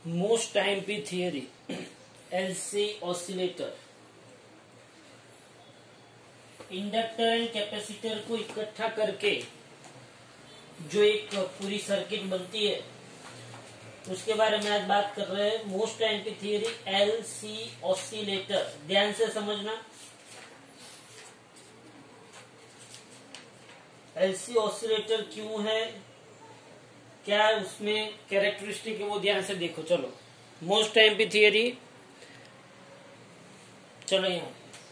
Most time पी theory, LC oscillator. Inductor and capacitor को इकट्ठा करके जो एक पूरी सर्किट बनती है उसके बारे में आज बात कर रहे हैं। मोस्ट टाइम पी थियरी, एलसी ऑसिलेटर। ध्यान से समझना, एलसी ऑसिलेटर क्यों है, क्या उसमें कैरेक्टरिस्टिक है, वो ध्यान से देखो। चलो मोस्ट टाइम पी थियरी, चलो यहाँ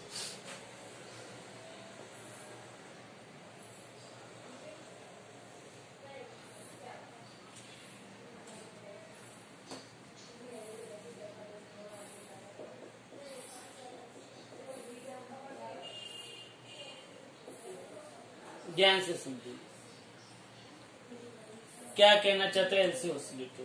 ध्यान से समझिए क्या कहना चाहते हैं एलसी ऑसिलेटर।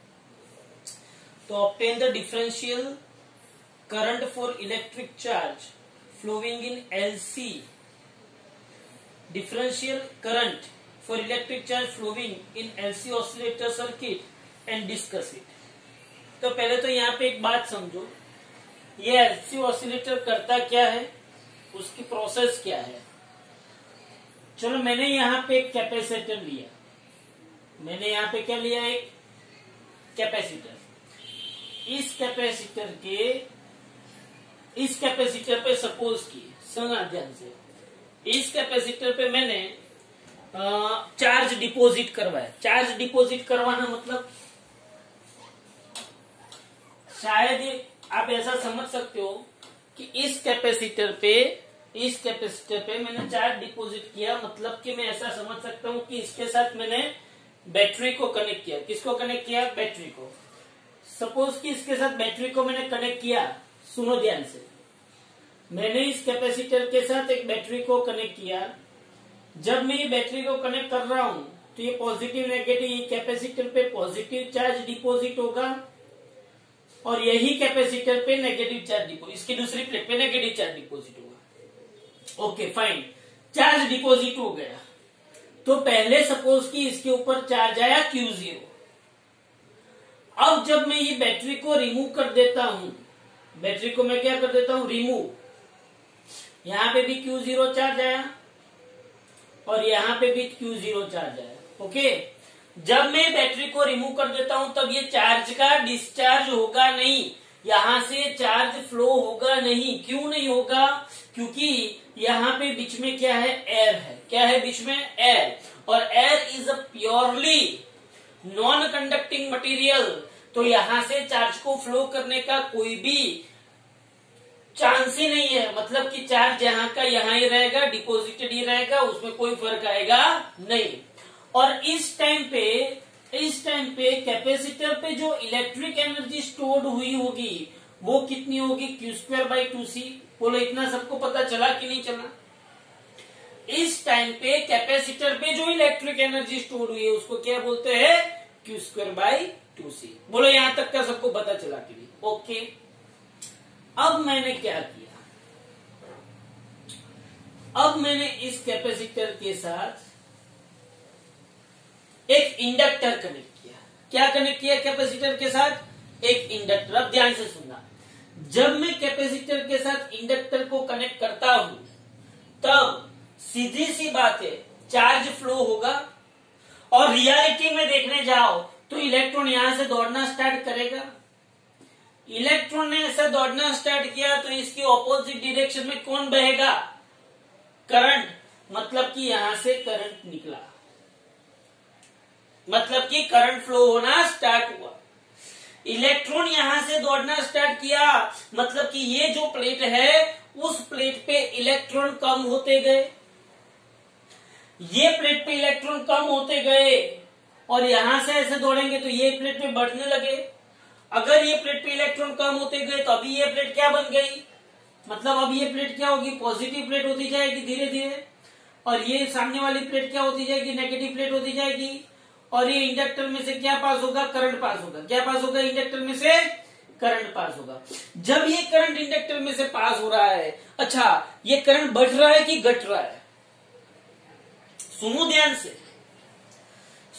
तो obtain the differential current for electric charge flowing in LC, differential current for electric charge flowing in LC oscillator circuit and discuss it. तो पहले तो यहाँ पे एक बात समझो, ये एलसी ऑसिलेटर करता क्या है, उसकी प्रोसेस क्या है। चलो मैंने यहाँ पे एक कैपेसिटर लिया, मैंने यहाँ पे क्या लिया, एक कैपेसिटर। इस कैपेसिटर पे सपोज की, सुना ध्यान से, इस कैपेसिटर पे मैंने चार्ज डिपॉजिट करवाया। चार्ज डिपॉजिट करवाना मतलब शायद आप ऐसा समझ सकते हो कि इस कैपेसिटर पे मैंने चार्ज डिपॉजिट किया, मतलब कि मैं ऐसा समझ सकता हूँ कि इसके साथ मैंने बैटरी को कनेक्ट किया। किसको कनेक्ट किया, बैटरी को। सपोज कि इसके साथ बैटरी को मैंने कनेक्ट किया, सुनो ध्यान से, मैंने इस कैपेसिटर के साथ एक बैटरी को कनेक्ट किया। जब मैं ये बैटरी को कनेक्ट कर रहा हूं तो ये पॉजिटिव नेगेटिव, कैपेसिटर पे पॉजिटिव चार्ज डिपॉजिट होगा और यही कैपेसिटर पे नेगेटिव चार्ज डिपॉजिट, इसकी दूसरी प्लेट पे नेगेटिव चार्ज डिपॉजिट होगा। ओके फाइन, चार्ज डिपॉजिट हो गया। तो पहले सपोज कि इसके ऊपर चार्ज आया Q0। अब जब मैं ये बैटरी को रिमूव कर देता हूं, बैटरी को मैं क्या कर देता हूं, रिमूव, यहां पे भी Q0 चार्ज आया और यहां पे भी Q0 चार्ज आया। ओके, जब मैं बैटरी को रिमूव कर देता हूं तब ये चार्ज का डिस्चार्ज होगा नहीं, यहां से चार्ज फ्लो होगा नहीं। क्यों नहीं होगा, क्योंकि यहाँ पे बीच में क्या है, एयर है। क्या है बीच में, एयर, और air is a purely non conducting material. तो यहाँ से चार्ज को फ्लो करने का कोई भी चांस ही नहीं है, मतलब कि चार्ज यहाँ का यहाँ ही रहेगा, डिपॉजिटेड ही रहेगा, उसमें कोई फर्क आएगा नहीं। और इस टाइम पे कैपेसिटर पे जो इलेक्ट्रिक एनर्जी स्टोर्ड हुई होगी वो कितनी होगी, Q2/2C। बोलो इतना सबको पता चला कि नहीं चला। इस टाइम पे कैपेसिटर पे जो इलेक्ट्रिक एनर्जी स्टोर हुई है उसको क्या बोलते हैं, Q2/2C। बोलो यहां तक का सबको पता चला कि नहीं। ओके, अब मैंने क्या किया, अब मैंने इस कैपेसिटर के साथ एक इंडक्टर कनेक्ट किया। क्या कनेक्ट किया कैपेसिटर के साथ, एक इंडक्टर। अब ध्यान से सुनना, जब मैं कैपेसिटर के साथ इंडक्टर को कनेक्ट करता हूं तब सीधी सी बात है, चार्ज फ्लो होगा। और रियलिटी में देखने जाओ तो इलेक्ट्रॉन यहां से दौड़ना स्टार्ट करेगा। इलेक्ट्रॉन ने ऐसा दौड़ना स्टार्ट किया तो इसकी ऑपोजिट डायरेक्शन में कौन बहेगा, करंट। मतलब कि यहां से करंट निकला, मतलब कि करंट फ्लो होना स्टार्ट हुआ। इलेक्ट्रॉन यहां से दौड़ना स्टार्ट किया, मतलब कि ये जो प्लेट है उस प्लेट पे इलेक्ट्रॉन कम होते गए, ये प्लेट पे इलेक्ट्रॉन कम होते गए, और यहां से ऐसे दौड़ेंगे तो ये प्लेट पे बढ़ने लगे। अगर ये प्लेट पे इलेक्ट्रॉन कम होते गए तो अभी ये प्लेट क्या बन गई, मतलब अब ये प्लेट क्या होगी, पॉजिटिव प्लेट होती जाएगी धीरे धीरे, और ये सामने वाली प्लेट क्या होती जाएगी, नेगेटिव प्लेट होती जाएगी। और ये इंडक्टर में से क्या पास होगा, करंट पास होगा। क्या पास होगा, इंडक्टर में से करंट पास होगा। जब ये करंट इंडक्टर में से पास हो रहा है, अच्छा ये करंट बढ़ रहा है कि घट रहा है, सुनो ध्यान से,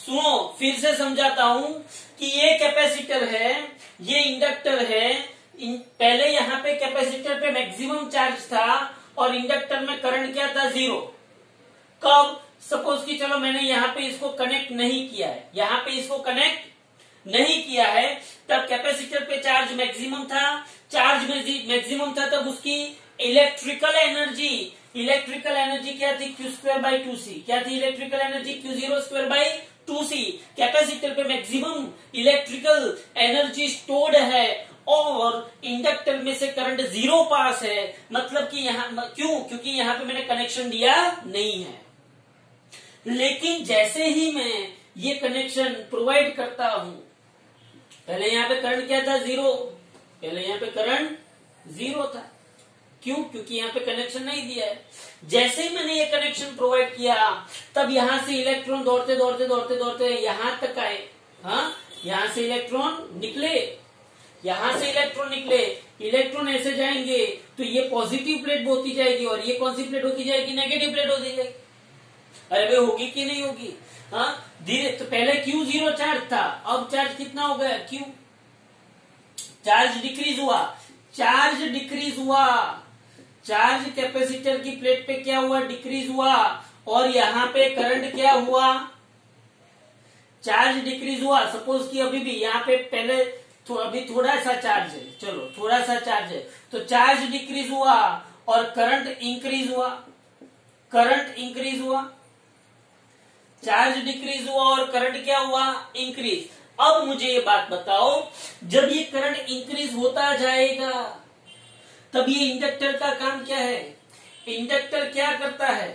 सुनो फिर से समझाता हूं कि ये कैपेसिटर है, ये इंडक्टर है। पहले यहाँ पे कैपेसिटर पे मैक्सिमम चार्ज था और इंडक्टर में करंट क्या था, 0। कब, सपोज कि चलो मैंने यहाँ पे इसको कनेक्ट नहीं किया है, यहाँ पे इसको कनेक्ट नहीं किया है, तब कैपेसिटर पे चार्ज मैक्सिमम था। चार्ज मैक्सिमम था तब उसकी इलेक्ट्रिकल एनर्जी क्या थी, Q2/2C। क्या थी इलेक्ट्रिकल एनर्जी, Q02/2C। कैपेसिटर पे मैक्सिमम इलेक्ट्रिकल एनर्जी स्टोर्ड है और इंडक्टर में से करंट 0 पास है। मतलब कि यहाँ क्यों, क्योंकि यहाँ पे मैंने कनेक्शन दिया नहीं है। लेकिन जैसे ही मैं ये कनेक्शन प्रोवाइड करता हूं, पहले यहाँ पे करंट क्या था, 0। पहले यहाँ पे करंट 0 था। क्यों, क्योंकि यहाँ पे कनेक्शन नहीं दिया है। जैसे ही मैंने ये कनेक्शन प्रोवाइड किया तब यहां से इलेक्ट्रॉन दौड़ते दौड़ते दौड़ते दौड़ते यहां तक आए। हाँ, यहां से इलेक्ट्रॉन निकले, यहां से इलेक्ट्रॉन निकले, इलेक्ट्रॉन ऐसे जाएंगे तो ये पॉजिटिव प्लेट होती जाएगी और ये कौन सी प्लेट होती जाएगी, नेगेटिव प्लेट होती जाएगी। अरे भाई होगी कि नहीं होगी। हाँ, धीरे तो पहले Q0 चार्ज था, अब चार्ज कितना हो गया, Q। चार्ज डिक्रीज हुआ, चार्ज डिक्रीज हुआ, चार्ज कैपेसिटर की प्लेट पे क्या हुआ, डिक्रीज हुआ। और यहाँ पे करंट क्या हुआ, चार्ज डिक्रीज हुआ। सपोज कि अभी भी यहाँ पे पहले अभी थोड़ा सा चार्ज है, चलो थोड़ा सा चार्ज है, तो चार्ज डिक्रीज हुआ और करंट इंक्रीज हुआ। करंट इंक्रीज हुआ, चार्ज डिक्रीज हुआ और करंट क्या हुआ, इंक्रीज। अब मुझे ये बात बताओ, जब ये करंट इंक्रीज होता जाएगा तब ये इंडक्टर का काम क्या है, इंडक्टर क्या करता है,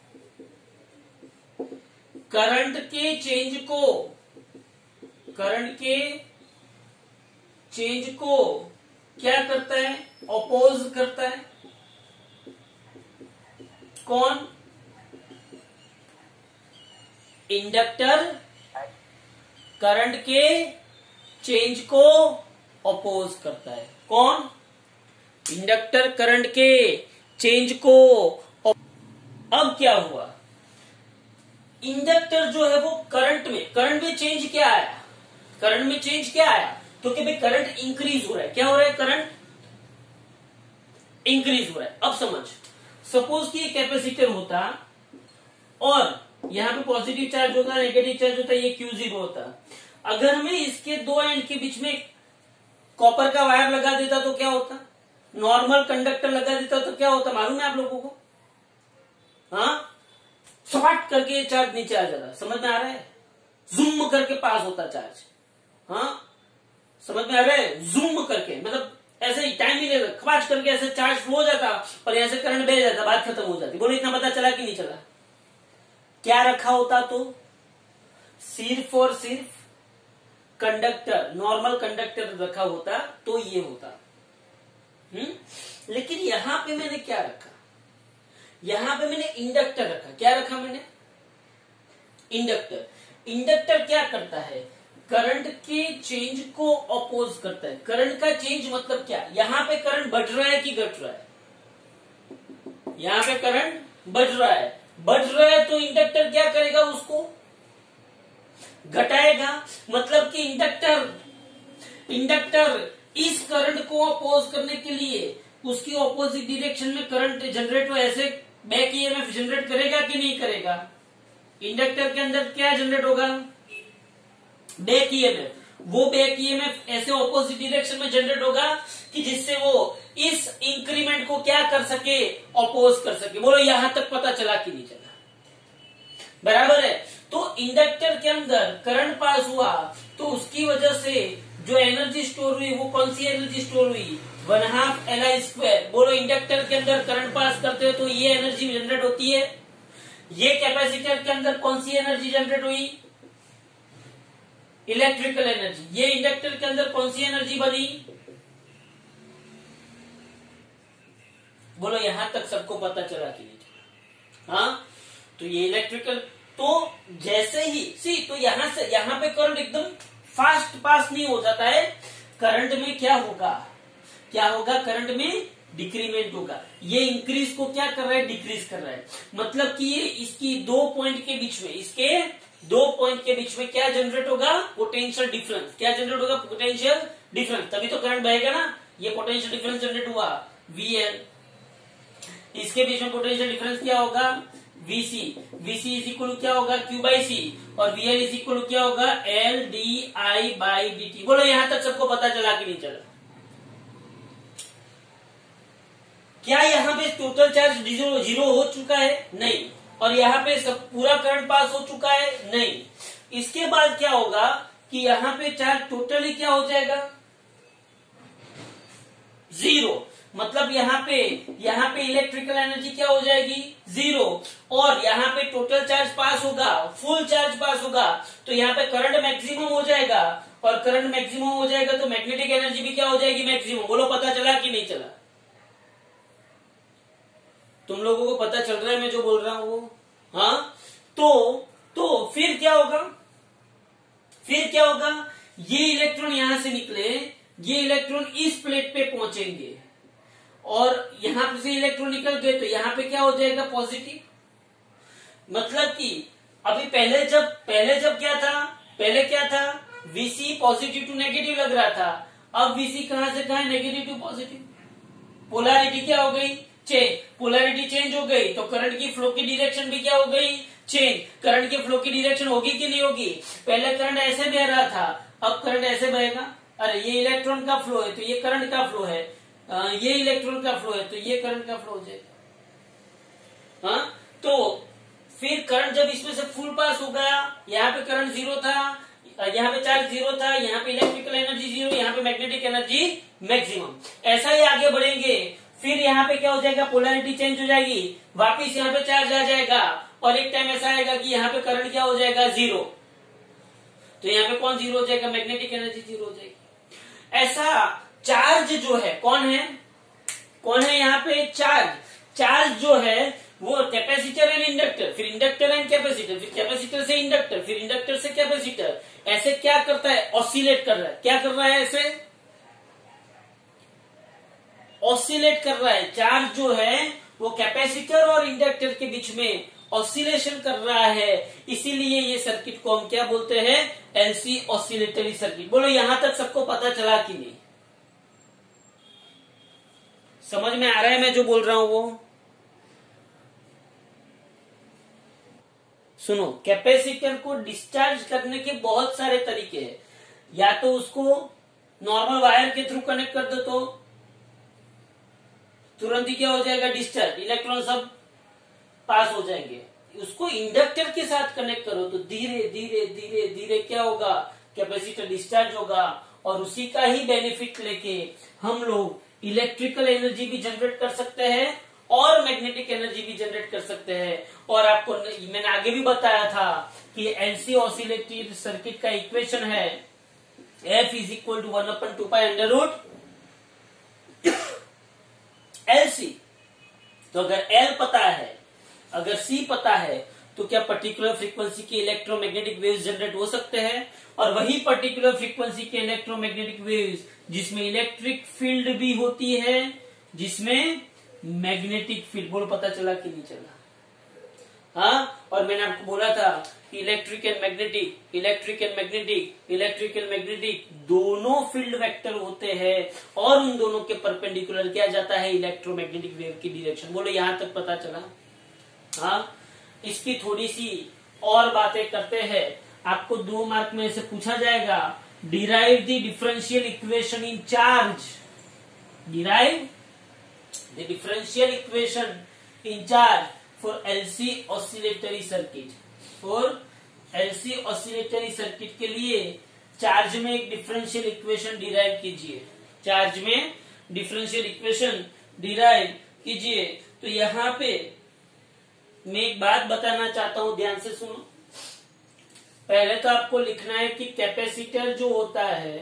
करंट के चेंज को क्या करता है, अपोज करता है। कौन, इंडक्टर करंट के चेंज को अपोज करता है। कौन, इंडक्टर करंट के चेंज को। अब क्या हुआ, इंडक्टर जो है वो करंट में चेंज क्या आया, करंट में चेंज क्या आया, तो कि भाई करंट इंक्रीज हो रहा है। क्या हो रहा है, करंट इंक्रीज हो रहा है। अब समझ, सपोज कि कैपेसिटर होता और यहाँ पे पॉजिटिव चार्ज होता, नेगेटिव चार्ज होता, ये Q0 होता। अगर मैं इसके दो एंड के बीच में कॉपर का वायर लगा देता तो क्या होता, नॉर्मल कंडक्टर लगा देता तो क्या होता, मालूम है आप लोगों को। हाँ, सपाट करके चार्ज नीचे आ जाता। समझ में आ रहा है, जूम करके पास होता चार्ज। हाँ, समझ में आ रहा है, जूम करके, मतलब ऐसे ही टाइम ही नहीं लगता, खपाच करके ऐसे चार्ज फ्लो हो जाता और यहां से करंट बह जाता, बात खत्म हो जाती। बोलो इतना पता चला कि नहीं चला। क्या रखा होता, तो सिर्फ और सिर्फ कंडक्टर, नॉर्मल कंडक्टर रखा होता तो ये होता। लेकिन यहां पे मैंने क्या रखा, यहां पे मैंने इंडक्टर रखा। क्या रखा मैंने, इंडक्टर। इंडक्टर क्या करता है, करंट के चेंज को अपोज करता है। करंट का चेंज मतलब क्या, यहां पे करंट बढ़ रहा है कि घट रहा है, यहां पे करंट बढ़ रहा है, तो इंडक्टर क्या करेगा, उसको घटाएगा। मतलब कि इंडक्टर इस करंट को अपोज करने के लिए उसकी ऑपोजिट डायरेक्शन में करंट जनरेट हो, ऐसे बैक ईएमएफ जनरेट करेगा कि नहीं करेगा। इंडक्टर के अंदर क्या जनरेट होगा, बैक ईएमएफ। वो बैक ईएमएफ ऐसे ऑपोजिट डायरेक्शन में जनरेट होगा कि जिससे वो इस इंक्रीमेंट को क्या कर सके, अपोज कर सके। बोलो यहां तक पता चला कि नहीं चला, बराबर है। तो इंडक्टर के अंदर करंट पास हुआ तो उसकी वजह से जो एनर्जी स्टोर हुई वो कौन सी एनर्जी स्टोर हुई, 1/2 Li²। बोलो इंडक्टर के अंदर करंट पास करते हो तो ये एनर्जी जनरेट होती है। ये कैपेसिटर के अंदर कौन सी एनर्जी जनरेट हुई, इलेक्ट्रिकल एनर्जी। ये इंडक्टर के अंदर कौन सी एनर्जी बनी, बोलो यहां तक सबको पता चला कि नहीं। हाँ, तो ये इलेक्ट्रिकल, तो जैसे ही तो यहां पे करंट एकदम फास्ट पास नहीं हो जाता है। करंट में क्या होगा, करंट में डिक्रीमेंट होगा। ये इंक्रीज को क्या कर रहा है, डिक्रीज कर रहा है। मतलब कि ये इसकी दो पॉइंट के बीच में, इसके दो पॉइंट के बीच में क्या जनरेट होगा? Potential difference. क्या जनरेट होगा? Potential difference. तभी तो करंट बहेगा ना। ये पोटेंशियल डिफरेंस जनरेट हुआ VL, इसके बीच में पोटेंशियल डिफरेंस क्या होगा? VC। VC इज इक्वल क्या होगा? Q/C। और VL इज इक्वल क्या होगा? LdI/dt। बोलो यहां तक सबको पता चला कि नहीं चला? क्या यहाँ पे टोटल चार्ज जीरो हो चुका है? नहीं। और यहाँ पे सब पूरा करंट पास हो चुका है? नहीं। इसके बाद क्या होगा कि यहाँ पे चार्ज टोटली क्या हो जाएगा? जीरो। मतलब यहाँ पे इलेक्ट्रिकल एनर्जी क्या हो जाएगी? जीरो। और यहाँ पे टोटल चार्ज पास होगा, फुल चार्ज पास होगा, तो यहाँ पे करंट मैक्सिमम हो जाएगा। और करंट मैक्सिमम हो जाएगा तो मैग्नेटिक एनर्जी भी क्या हो जाएगी? मैक्सिमम। बोलो पता चला कि नहीं चला? तुम लोगों को पता चल रहा है मैं जो बोल रहा हूं वो? हाँ। तो फिर क्या होगा? ये इलेक्ट्रॉन यहां से निकले, ये इलेक्ट्रॉन इस प्लेट पे पहुंचेंगे और यहां से इलेक्ट्रॉन निकल गए तो यहां पे क्या हो जाएगा? पॉजिटिव। मतलब कि अभी पहले जब क्या था? VC पॉजिटिव टू नेगेटिव लग रहा था। अब VC कहां से कहां? Negative to positive. पोलैरिटी क्या हो गई? पोलैरिटी चेंज हो गई तो करंट की फ्लो की डायरेक्शन भी क्या हो गई? चेंज। करंट की फ्लो की डायरेक्शन होगी कि नहीं होगी? पहले करंट ऐसे बह रहा था, अब करंट ऐसे बहेगा। अरे ये इलेक्ट्रॉन का फ्लो है तो ये करंट का फ्लो है, ये इलेक्ट्रॉन का फ्लो है तो ये करंट का फ्लो हो जाएगा। हाँ, तो फिर करंट जब इसमें से फुल पास हो गया, यहाँ पे करंट जीरो था, यहाँ पे चार्ज जीरो था, यहाँ पे इलेक्ट्रिकल एनर्जी जीरो, यहाँ पे मैग्नेटिक एनर्जी मैक्सिमम। ऐसा ही आगे बढ़ेंगे। फिर यहाँ पे क्या हो जाएगा? पोलैरिटी चेंज हो जाएगी, वापिस यहाँ पे चार्ज आ जाएगा और एक टाइम ऐसा आएगा कि यहाँ पे करंट क्या हो जाएगा? जीरो। तो यहाँ पे कौन जीरो हो जाएगा? मैग्नेटिक एनर्जी जीरो हो जाएगी। ऐसा चार्ज जो है कौन है यहाँ पे? चार्ज जो है वो कैपेसिटर एंड इंडक्टर, फिर इंडक्टर एंड कैपेसिटर, फिर कैपेसिटर से इंडक्टर, फिर इंडक्टर से कैपेसिटर। ऐसे क्या करता है? ऑसिलेट कर रहा है। क्या कर रहा है? ऐसे ऑसिलेट कर रहा है। चार्ज जो है वो कैपेसिटर और इंडक्टर के बीच में ऑसिलेशन कर रहा है, इसीलिए ये सर्किट को हम क्या बोलते हैं? LC oscillatory circuit. बोलो यहां तक सबको पता चला कि नहीं? समझ में आ रहा है मैं जो बोल रहा हूं वो? सुनो, कैपेसिटर को डिस्चार्ज करने के बहुत सारे तरीके हैं। या तो उसको नॉर्मल वायर के थ्रू कनेक्ट कर दो तो तुरंत ही क्या हो जाएगा? डिस्चार्ज, इलेक्ट्रॉन सब पास हो जाएंगे। उसको इंडक्टर के साथ कनेक्ट करो तो धीरे धीरे धीरे धीरे क्या होगा? कैपेसिटर डिस्चार्ज होगा। और उसी का ही बेनिफिट लेके हम लोग इलेक्ट्रिकल एनर्जी भी जनरेट कर सकते हैं और मैग्नेटिक एनर्जी भी जनरेट कर सकते हैं। और आपको मैंने आगे भी बताया था कि LC ऑसिलेटरी सर्किट का इक्वेशन है F is equal to 1/2 pi under root LC। तो अगर L पता है, अगर C पता है, तो क्या पर्टिकुलर फ्रीक्वेंसी के इलेक्ट्रोमैग्नेटिक वेव्स जनरेट हो सकते हैं। और वही पर्टिकुलर फ्रीक्वेंसी के इलेक्ट्रोमैग्नेटिक वेव्स जिसमें इलेक्ट्रिक फील्ड भी होती है, जिसमें मैग्नेटिक फील्ड। बोलो पता चला कि नहीं चला? हाँ। और मैंने आपको बोला था कि इलेक्ट्रिक एंड मैग्नेटिक दोनों फील्ड वेक्टर होते हैं और उन दोनों के परपेंडिकुलर किया जाता है इलेक्ट्रोमैग्नेटिक वेव की डायरेक्शन। बोलो यहां तक पता चला? हाँ। इसकी थोड़ी सी और बातें करते हैं। आपको 2 मार्क में से पूछा जाएगा, derive the differential equation in charge. Derive the differential equation in charge for LC oscillatory circuit. For LC oscillatory circuit के लिए चार्ज में एक डिफरेंशियल इक्वेशन डिराइव कीजिए। चार्ज में डिफरेंशियल इक्वेशन डिराइव कीजिए। तो यहां पे मैं एक बात बताना चाहता हूं, ध्यान से सुनो। पहले तो आपको लिखना है कि कैपेसिटर जो होता है,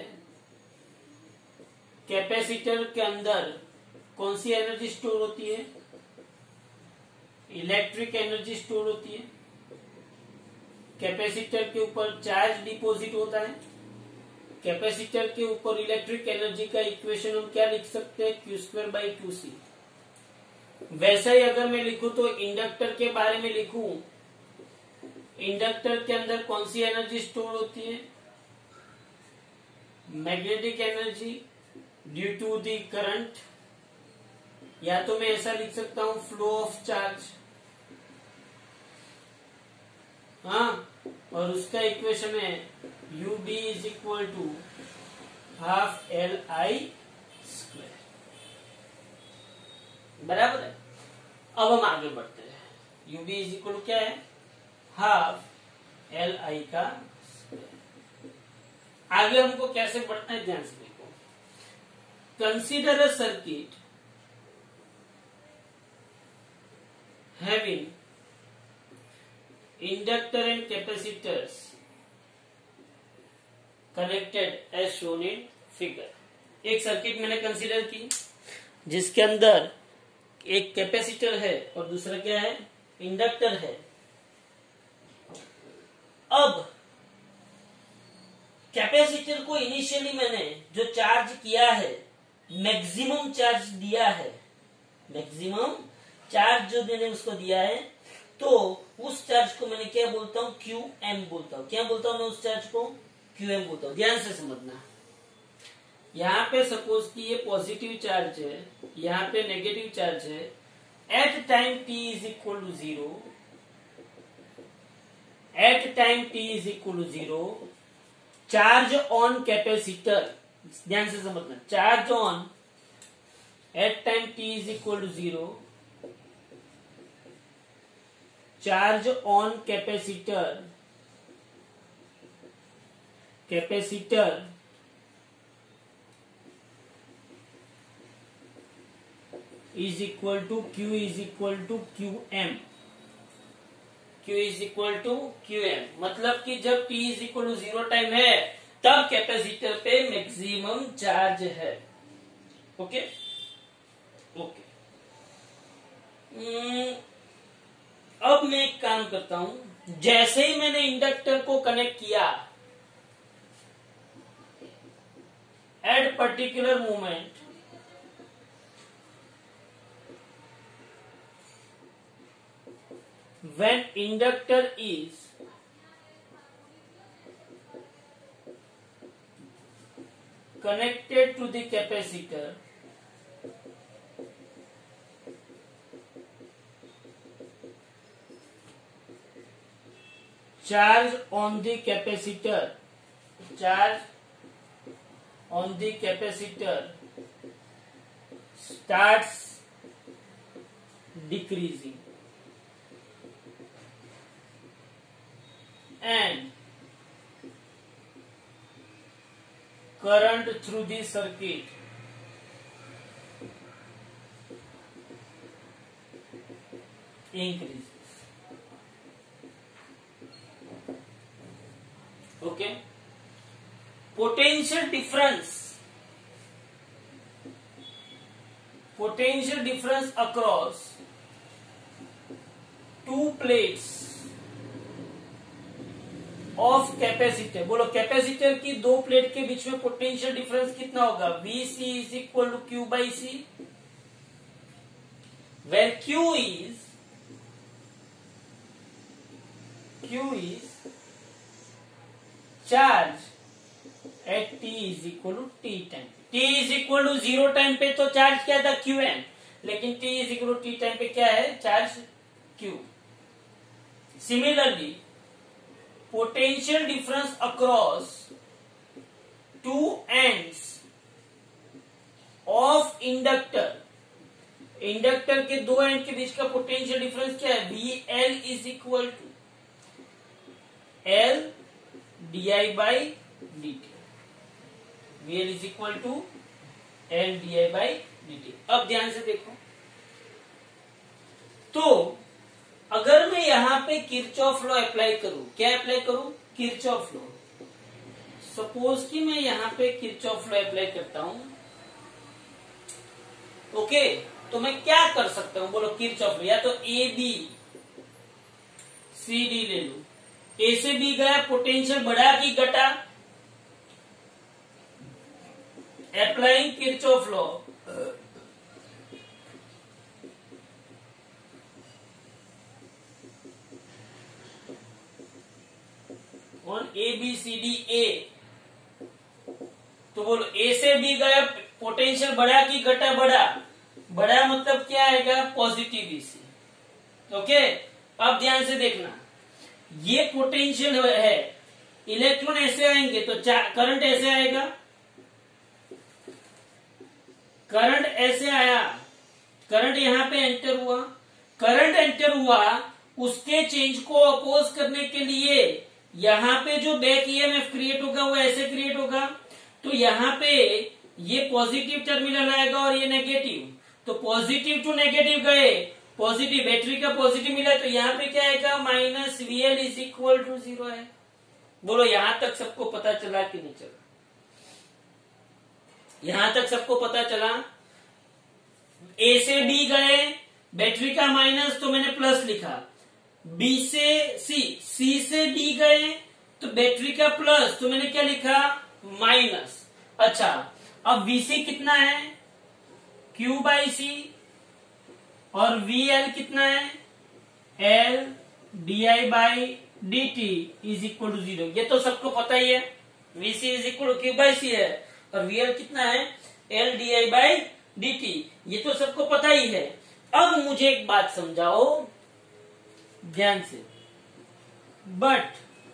कैपेसिटर के अंदर कौन सी एनर्जी स्टोर होती है? इलेक्ट्रिक एनर्जी स्टोर होती है। कैपेसिटर के ऊपर चार्ज डिपॉजिट होता है। कैपेसिटर के ऊपर इलेक्ट्रिक एनर्जी का इक्वेशन हम क्या लिख सकते हैं? Q²/2C। वैसे ही अगर मैं लिखूं तो इंडक्टर के बारे में लिखूं, इंडक्टर के अंदर कौन सी एनर्जी स्टोर होती है? Magnetic energy due to the current, या तो मैं ऐसा लिख सकता हूं फ्लो ऑफ चार्ज, हाँ, और उसका इक्वेशन है U B is equal to half L I square, बराबर है। अब हम आगे बढ़ते हैं। U B is equal to क्या है? हाफ एल आई का स्क्वायर। आगे हमको कैसे बढ़ना है ध्यान से देखो। Consider a circuit having inductor and capacitors connected as shown in figure। एक सर्किट मैंने कंसीडर की जिसके अंदर एक कैपेसिटर है और दूसरा क्या है? इंडक्टर है। अब कैपेसिटर को इनिशियली मैंने जो चार्ज किया है, मैक्सिमम चार्ज दिया है, मैक्सिमम चार्ज जो मैंने उसको दिया है, तो उस चार्ज को मैंने क्या बोलता हूं? क्यू एम बोलता हूं। क्या बोलता हूं मैं उस चार्ज को? क्यू एम बोलता हूं। ध्यान से समझना। यहां पे सपोज कि ये पॉजिटिव चार्ज है, यहां पे नेगेटिव चार्ज है। At time T is equal to 0, at time T is equal to 0, charge on capacitor, ध्यान से समझना, charge on at time T is equal to 0, charge on capacitor, capacitor is equal to Q is equal to Q M, Q is equal to Q M. मतलब कि जब T is equal to 0 time है तब capacitor पे maximum charge है। Okay okay. अब मैं एक काम करता हूं, जैसे ही मैंने इंडक्टर को कनेक्ट किया, at particular moment when inductor is connected to the capacitor, charge on the capacitor, charge on the capacitor starts decreasing and current through the circuit increases। Okay. Potential difference across two plates of capacitor, बोलो capacitor की दो plate के बीच में potential difference कितना होगा? VC is equal to Q by C, where Q is charge at T is equal to T time. T is equal to 0 time पे तो चार्ज क्या था? Q N. लेकिन टी इज इक्वल टू टी टाइम पे क्या है? Charge Q. Similarly potential difference across two ends of inductor, inductor के दो एंड के बीच का पोटेंशियल डिफरेंस क्या है? VL is equal to L DI by dt, VL is equal to L DI by dt। अब ध्यान से देखो, तो अगर मैं यहां पे किरचॉफ लॉ अप्लाई करूं, क्या अप्लाई करूं? Kirchhoff law. सपोज कि मैं यहां पे किरचॉफ लॉ अप्लाई करता हूं, ओके, तो मैं क्या कर सकता हूं? बोलो किरचॉफ लॉ। या तो AB CD ले लू, ए से बी गया, पोटेंशियल बढ़ा कि घटा? Applying Kirchhoff law, on A B C D A. तो बोलो ए से बी गया, पोटेंशियल बढ़ा कि घटा? बढ़ा। बढ़ा मतलब क्या आएगा? Positive VC. ओके, अब ध्यान से देखना, ये पोटेंशियल है, इलेक्ट्रॉन ऐसे आएंगे तो करंट ऐसे आएगा, करंट ऐसे आया, करंट यहां पे एंटर हुआ, करंट एंटर हुआ, उसके चेंज को अपोज करने के लिए यहां पे जो बैक ईएमएफ क्रिएट होगा वो ऐसे क्रिएट होगा। तो यहां पे ये पॉजिटिव टर्मिनल आएगा और ये नेगेटिव, तो पॉजिटिव टू नेगेटिव गए, पॉजिटिव बैटरी का पॉजिटिव मिला, तो यहां पे क्या आएगा? Minus VL is equal to 0 है। बोलो यहां तक सबको पता चला कि नहीं चला? यहां तक सबको पता चला? ए से बी गए, बैटरी का माइनस तो मैंने प्लस लिखा, बी से सी, सी से डी गए तो बैटरी का प्लस तो मैंने क्या लिखा? माइनस। अच्छा, अब वीसी कितना है? क्यू बाई सी, और वीएल कितना है? L D I by D T is equal to 0। ये तो सबको पता ही है, VC is equal to Q by C है, और वीएल कितना है? L D I by D T, ये तो सबको पता ही है। अब मुझे एक बात समझाओ ध्यान से, but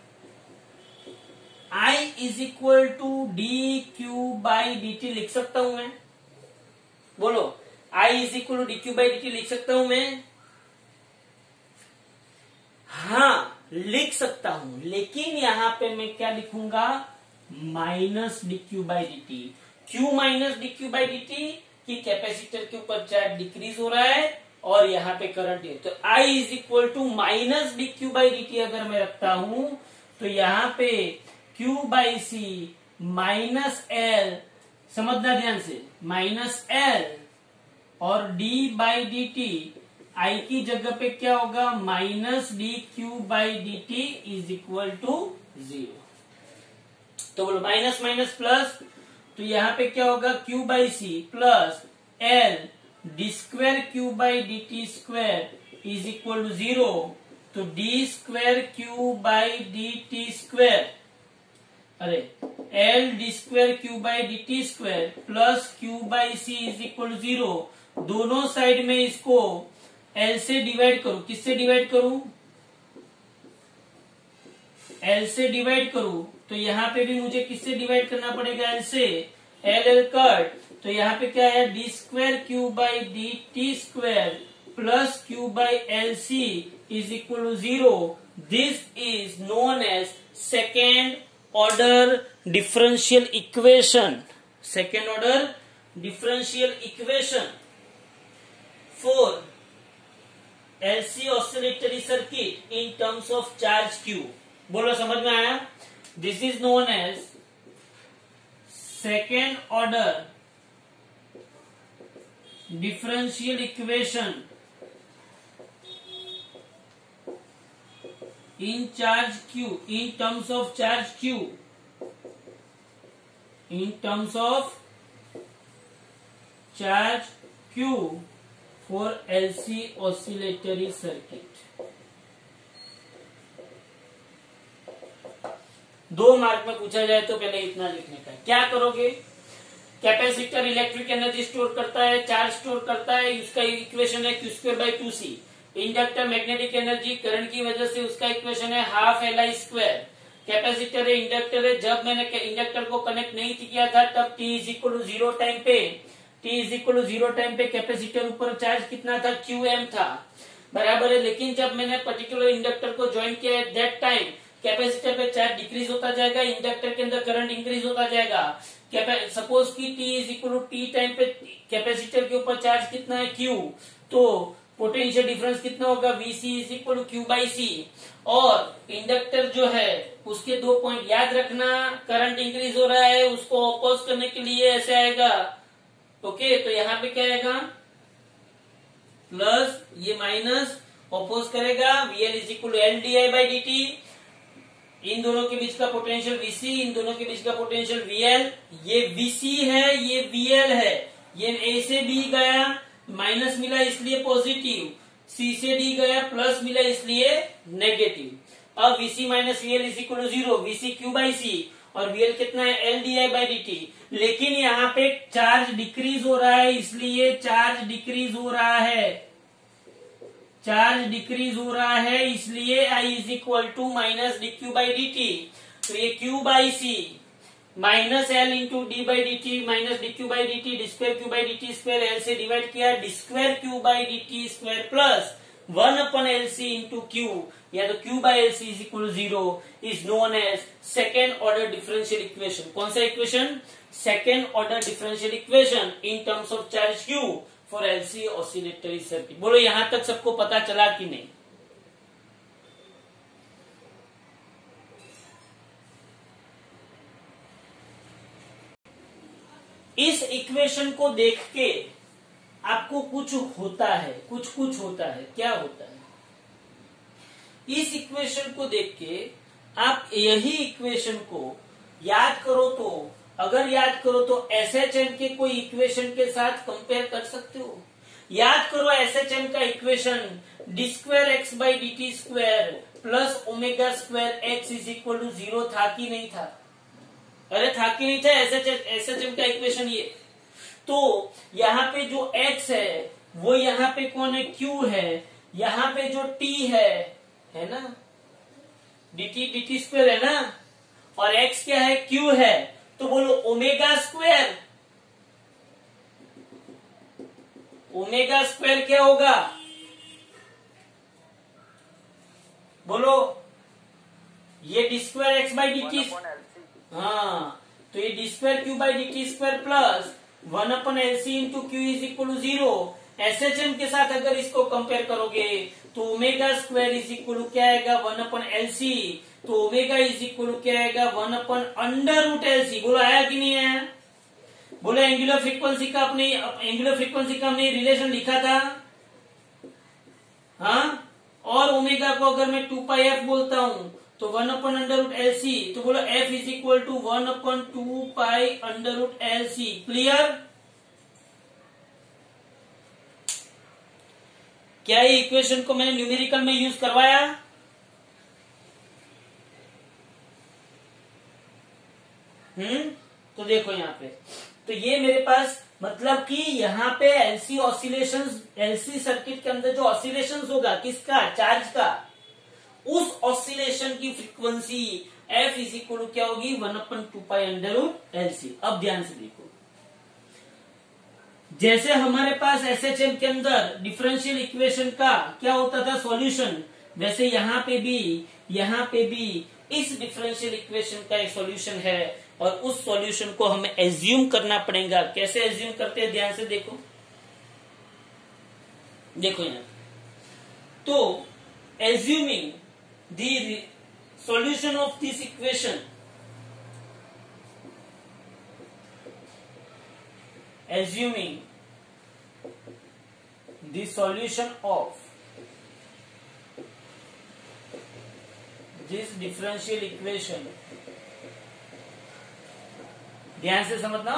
I is equal to D Q by D T लिख सकता हूं मैं? बोलो, I is equal to D Q by D T लिख सकता हूं मैं? हाँ, लिख सकता हूं, लेकिन यहां पे मैं क्या लिखूंगा? Minus D Q by D T. Q minus D Q by D T कि कैपेसिटर के ऊपर चार्ज डिक्रीज हो रहा है और यहाँ पे करंट है, तो I is equal to minus D Q by D T अगर मैं रखता हूं तो यहाँ पे Q by C minus L, समझना ध्यान से, माइनस एल और D by D T, I की जगह पे क्या होगा? Minus D Q by D T is equal to 0। तो बोलो माइनस माइनस प्लस, तो यहाँ पे क्या होगा? Q by C plus L D square Q by D T square is equal to 0। तो D square Q by D T square, अरे L D square Q by D T square plus Q by C is equal to 0। दोनों side में इसको L से divide करूं, किससे divide करूं? L से डिवाइड करूं, तो यहाँ पे भी मुझे किससे डिवाइड करना पड़ेगा? एल से। एल एल कट, तो यहाँ पे क्या है? D square Q by D T square plus Q by L C is equal to 0। This is known as second order differential equation, second order differential equation for LC oscillatory circuit in terms of charge Q. बोलो समझ में आया? This is known as second order differential equation in charge q, in terms of charge q, in terms of charge q for LC oscillatory circuit। 2 mark में पूछा जाए तो पहले इतना लिखने का। क्या करोगे? कैपेसिटर इलेक्ट्रिक एनर्जी स्टोर करता है, चार्ज स्टोर करता है, उसका इक्वेशन है Q square by 2c। Inductor magnetic energy current की वजह से उसका इक्वेशन है half L I square. Capacitor है, इंडक्टर है, जब मैंने इंडक्टर को कनेक्ट नहीं किया था तब t is equal to 0 time पे, t is equal to 0 time पे कैपेसिटर ऊपर चार्ज कितना था? QM था, बराबर है। लेकिन जब मैंने पर्टिकुलर इंडक्टर को ज्वाइन किया है दैट टाइम कैपेसिटर पे चार्ज डिक्रीज होता जाएगा, इंडक्टर के अंदर करंट इंक्रीज होता जाएगा। सपोज की t is equal to t time पे कैपेसिटर के ऊपर चार्ज कितना है? Q, तो पोटेंशियल डिफरेंस कितना होगा? VC is equal to Q by C. और इंडक्टर जो है उसके 2 पॉइंट याद रखना, करंट इंक्रीज हो रहा है, उसको अपोज करने के लिए ऐसे आएगा। ओके, तो यहाँ पे क्या आएगा? प्लस, ये माइनस अपोज करेगा, VL is equal to L D I by D T. इन दोनों के बीच का पोटेंशियल VC, इन दोनों के बीच का पोटेंशियल VL। ये VC है, ये VL है, ये A से B गया, माइनस मिला इसलिए पॉजिटिव, C से D गया, प्लस मिला इसलिए नेगेटिव। अब VC minus VL is equal to 0, VC Q by C, और VL कितना है L D by D T. लेकिन यहाँ पे चार्ज डिक्रीज हो रहा है, इसलिए चार्ज डिक्रीज हो रहा है, चार्ज डिक्रीज हो रहा है, इसलिए I is equal to minus D Q by D T. तो ये Q by C minus L into D by D T minus D Q by D T, D square Q by D T square, L से divide किया, D square Q by D T square plus 1 upon L C into Q, या तो Q by L C is equal to 0 is known as second order differential equation. कौन सा equation? Second order differential equation in terms of charge Q for LC oscillatory circuit. बोलो यहां तक सबको पता चला कि नहीं? इस इक्वेशन को देख के आपको कुछ होता है, कुछ होता है। क्या होता है? इस इक्वेशन को देख के आप यही इक्वेशन को याद करो, तो अगर याद करो तो एसएचएम के कोई इक्वेशन के साथ कंपेयर कर सकते हो। याद करो एसएचएम का equation d square x by D T square plus omega square x is equal to 0 था कि नहीं था? अरे था कि नहीं था एसएचएम का इक्वेशन ये? तो यहाँ पे जो x है वो यहाँ पे कौन है? q है। यहाँ पे जो t है ना, dt स्क्वायर है ना, और x क्या है? q है। तो बोलो ओमेगा स्क्वायर, ओमेगा स्क्वायर क्या होगा? बोलो ये d square x by D t, हाँ, तो ये d square Q by D T square plus 1 upon L C into q is equal to 0। SHM के साथ अगर इसको कंपेयर करोगे तो omega square is equal to क्या आएगा? 1 अपन एल सी। तो ओमेगा इज इक्वल टू क्या आएगा? 1 upon under root L C. बोलो आया कि नहीं आया? बोलो एंगुलर फ्रीक्वेंसी का हमने रिलेशन लिखा था, हाँ, और ओमेगा को अगर मैं 2 पाई एफ बोलता हूं तो 1 upon under root L C. तो बोलो f is equal to 1 upon 2 pi under root L C. Clear? क्या ये इक्वेशन को मैंने न्यूमेरिकल में यूज करवाया? तो देखो यहाँ पे, तो ये मेरे पास मतलब कि यहाँ पे एलसी ऑसिलेशंस, एलसी सर्किट के अंदर जो ऑसिलेशंस होगा किसका? चार्ज का, उस ऑसिलेशन की frequency f is equal to क्या होगी? 1 upon 2 pi under root L C. अब ध्यान से देखो, जैसे हमारे पास एसएचएम के अंदर डिफरेंशियल इक्वेशन का क्या होता था? सॉल्यूशन, वैसे यहाँ पे भी इस डिफरेंशियल इक्वेशन का एक सॉल्यूशन है, और उस सॉल्यूशन को हमें एज्यूम करना पड़ेगा। कैसे एज्यूम करते हैं? ध्यान से देखो, देखो यहाँ तो assuming the solution of this equation, assuming the solution of this differential equation, ध्यान से समझना,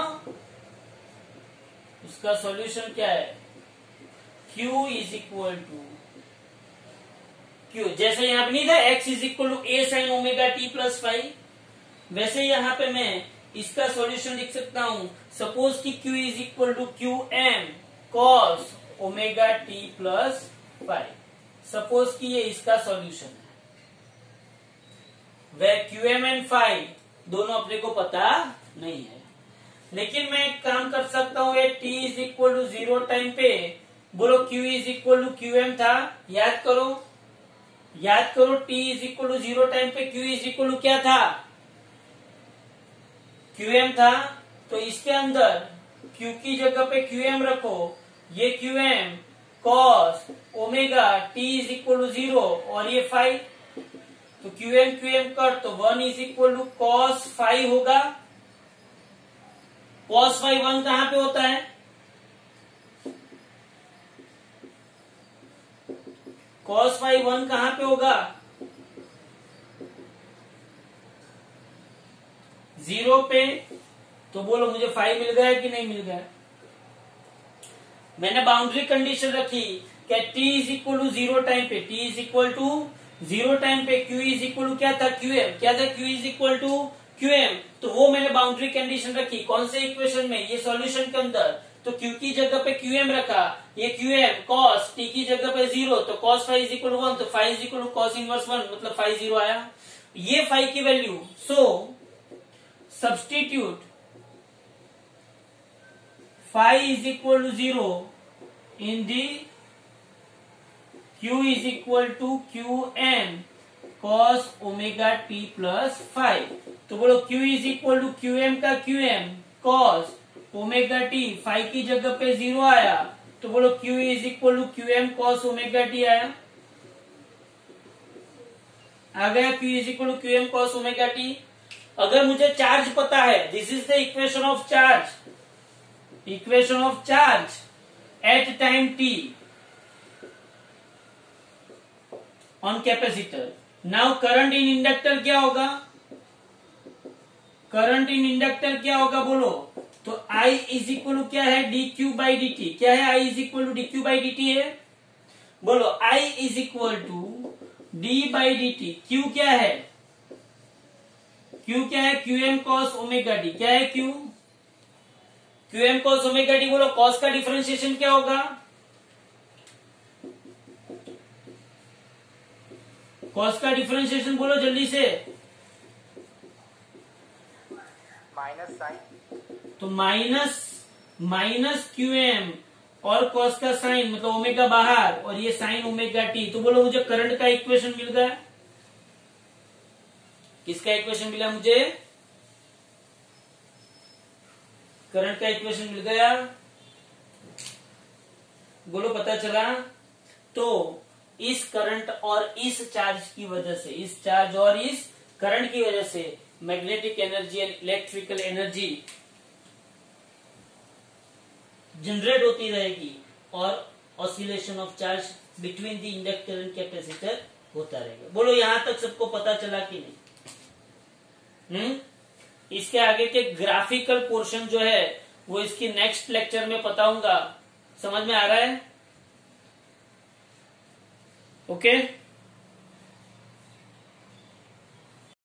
उसका सॉल्यूशन क्या है? Q is equal to q, जैसे यहाँ पे नहीं था x is equal to a sine omega t plus 5, वैसे यहाँ पे मैं इसका सॉल्यूशन लिख सकता हूं। सपोज कि q is equal to Q m cos omega t plus 5। Suppose कि ये इसका सॉल्यूशन है, वह क्यू एम एंड 5 दोनों अपने को पता नहीं है, लेकिन मैं एक काम कर सकता हूं, ये t is equal to 0 time पे बोलो q is equal to Q m था। याद करो t is equal to 0 time पे q इज इक्वल टू क्या था? qm था। तो इसके अंदर q की जगह पे qm रखो, ये qm cos omega t is equal to 0 और ये 5, तो qm कर तो 1 इज इक्वल टू cos 5 होगा। cos 5 1 कहां पे होता है? cos 5 1 कहां पे होगा? 0 पे। तो बोलो मुझे 5 मिल गया कि नहीं मिल गया? मैंने बाउंड्री कंडीशन रखी क्या t is equal to 0 time पे, t is equal to zero time पे Q इज इक्वल टू क्या था, QM, क्या था, Q is equal to QM। तो वो मैंने बाउंड्री कंडीशन रखी कौन से इक्वेशन में, ये सॉल्यूशन के अंदर। तो Q की जगह पे QM रखा, ये QM cos T की जगह पे 0, तो cos five is equal to 1, तो five is equal to cos inverse 1, मतलब फाइव 0 आया, ये फाइव की value. So substitute five is equal to 0 in the Q is equal to QM cos omega t plus 5। तो बोलो Q is equal to QM का QM cos omega t, 5 की जगह पे 0 आया, तो बोलो Q is equal to QM cos omega t आया, आ गया Q is equal to QM cos omega t। अगर मुझे चार्ज पता है, this is the equation of charge, equation of charge at time t on capacitor. Now current in inductor क्या होगा, current in inductor क्या होगा बोलो, तो I इज इक्वल टू क्या है, dq बाई dt, क्या है, I is equal to dq by dt है, बोलो I is equal to d by dt, Q क्या है, Q क्या है, QM cos ओमेगा t, क्या है Q, QM cos omega t, बोलो cos का डिफरेंशिएशन क्या होगा, cos का डिफरेंशिएशन बोलो जल्दी से, माइनस साइन, तो माइनस QM और cos का साइन, मतलब ओमेगा बाहर और ये साइन ओमेगा t। तो बोलो मुझे करंट का इक्वेशन मिल गया, किसका इक्वेशन मिला मुझे, करंट का इक्वेशन मिल गया, बोलो पता चला। तो इस करंट और इस चार्ज की वजह से, इस चार्ज और इस करंट की वजह से magnetic energy and electrical energy generate होती रहेगी और oscillation of charge between the inductor and capacitor होता रहेगा। बोलो यहां तक सबको पता चला कि नहीं? इसके आगे के ग्राफिकल पोर्शन जो है वो इसकी नेक्स्ट लेक्चर में बताऊंगा। समझ में आ रहा है? ओके